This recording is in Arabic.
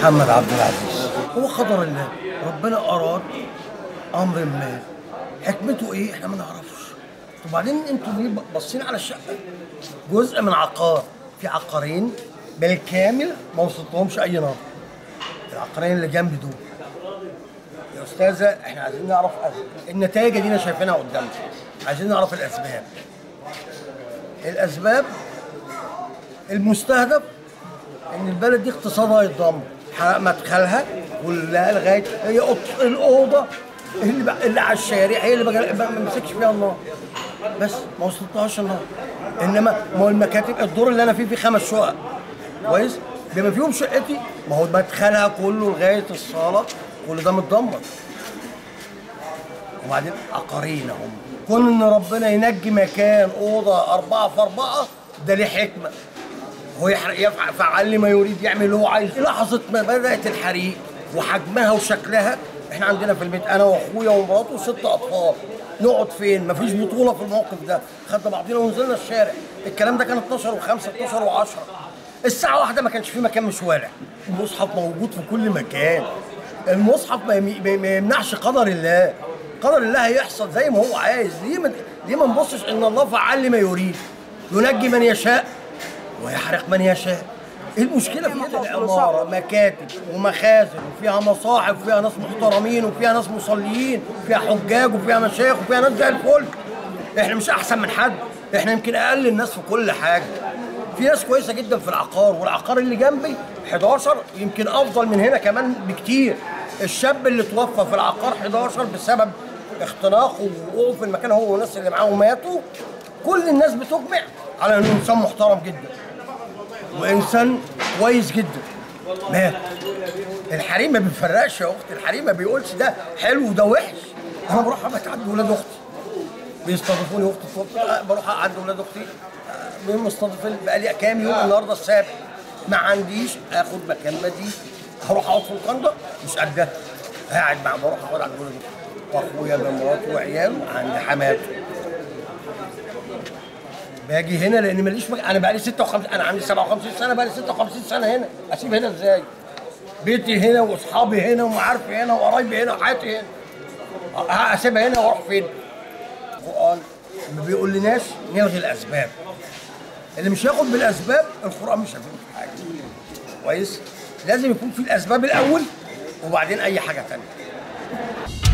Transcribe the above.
محمد عبد العزيز. هو قدر الله، ربنا أراد أمر ما، حكمته إيه؟ إحنا ما نعرفش. وبعدين أنتوا ليه باصين على الشقة؟ جزء من عقار، في عقارين بالكامل ما وصلتهمش أي نار. العقارين اللي جنبي دول. يا أستاذة إحنا عايزين نعرف النتائج اللي شايفينها قدامنا. عايزين نعرف الأسباب. الأسباب المستهدف ان البلد دي اقتصادها يتدمر، مدخلها كلها لغايه هي الاوضه اللي على الشارع هي اللي ما مسكش فيها النار، بس ما وصلتهاش النار. انما ما هو المكاتب، الدور اللي انا فيه 5 شقق كويس، بما فيهم شقتي، ما هو مدخلها كله لغايه الصاله كل ده متدمر. وبعدين عقارين هم، كون ان ربنا ينجي مكان اوضه 4 في 4 ده ليه حكمه. هو يفعل لي ما يريد، يعمل اللي هو عايزه. لحظه ما بدات الحريق وحجمها وشكلها، احنا عندنا في البيت انا واخويا ومراته و6 اطفال، نقعد فين؟ مفيش بطوله في الموقف ده، خدنا بعضينا ونزلنا الشارع. الكلام ده كان 12 و5 12 و10 الساعه 1 ما كانش في مكان مش والع. المصحف موجود في كل مكان. المصحف ما يمنعش قدر الله. قدر الله هيحصل زي ما هو عايز. ليه ما نبصش ان الله فعال لما يريد، ينجي من يشاء ويحرق من يشاء. ايه المشكله في كده؟ العماره مكاتب ومخازن وفيها مصاحف وفيها ناس محترمين وفيها ناس مصليين وفيها حجاج وفيها مشايخ وفيها ناس زي الفل. احنا مش احسن من حد، احنا يمكن اقل الناس في كل حاجه. في ناس كويسه جدا في العقار، والعقار اللي جنبي 11 يمكن افضل من هنا كمان بكتير. الشاب اللي توفى في العقار 11 بسبب اختناقه ووقوعه في المكان، هو والناس اللي معاه ماتوا. كل الناس بتجمع على انه انسان محترم جدا وانسان كويس جدا مات. الحريم ما بيفرقش يا اختي، الحريم ما بيقولش ده حلو وده وحش. انا بروح ابات عند ولاد اختي، بيستضيفوني اختي، بروح اقعد عند ولاد اختي مستضيفين بقالي كام يوم، النهارده السابع. ما عنديش اخد مكان بديل، هروح اقعد في القنده مش قدها، قاعد بروح اقعد عند ولاد اختي واخويا بمراته وعياله عند حماته. باجي هنا لان ماليش انا بقالي 56، انا عندي 57 سنه، بقالي 56 سنه هنا. اسيب هنا ازاي؟ بيتي هنا واصحابي هنا ومعارفي هنا وقرايبي هنا وحياتي هنا، اسيبها هنا واروح فين؟ القران ما بيقولناش نلغي الاسباب. اللي مش هياخد بالاسباب القران مش هيفيده في حاجه. كويس؟ لازم يكون في الاسباب الاول وبعدين اي حاجه ثانيه.